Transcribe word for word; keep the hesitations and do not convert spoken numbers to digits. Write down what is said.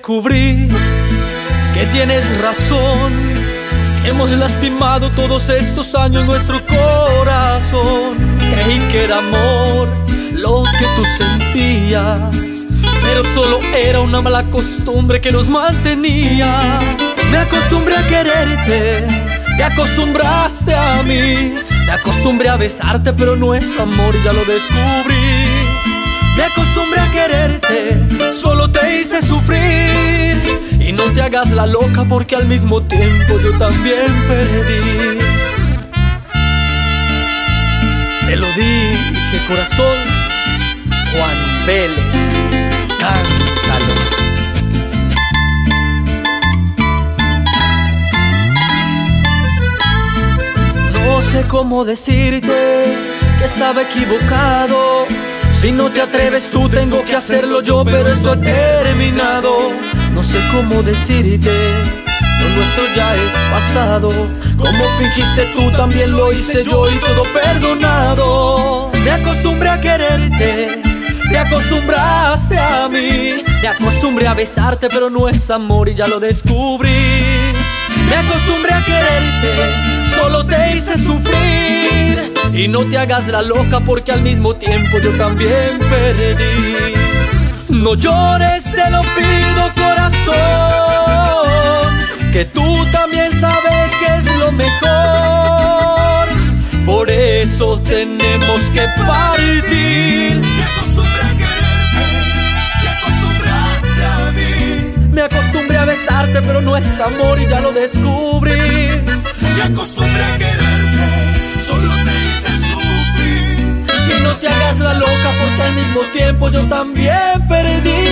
descubrí que tienes razón, que hemos lastimado todos estos años nuestro corazón. Creí que era amor lo que tú sentías, pero solo era una mala costumbre que nos mantenía. Me acostumbré a quererte, te acostumbraste a mí. Me acostumbré a besarte, pero no es amor, ya lo descubrí. Me acostumbré a quererte, solo te hice sufrir. Y no te hagas la loca porque al mismo tiempo yo también perdí. Te lo dije, corazón. Juan Vélez, cántalo. No sé cómo decirte que estaba equivocado. Si no te atreves tú, tengo que hacerlo yo, pero esto ha terminado. No sé cómo decirte, lo nuestro ya es pasado. Como fingiste tú, también lo hice yo y todo perdonado. Me acostumbré a quererte, te acostumbraste a mí. Me acostumbré a besarte, pero no es amor y ya lo descubrí. Me acostumbré a quererte, solo te hice sufrir. Y no te hagas la loca porque al mismo tiempo yo también perdí. No llores, te lo pido, corazón, que tú también sabes que es lo mejor. Por eso tenemos que partir. Me acostumbré a quererte, te acostumbraste a mí. Me acostumbré a besarte, pero no es amor y ya lo descubrí. Me acostumbré a quererte, solo te hice sufrir. Y no te hagas la loca porque al mismo tiempo yo también perdí.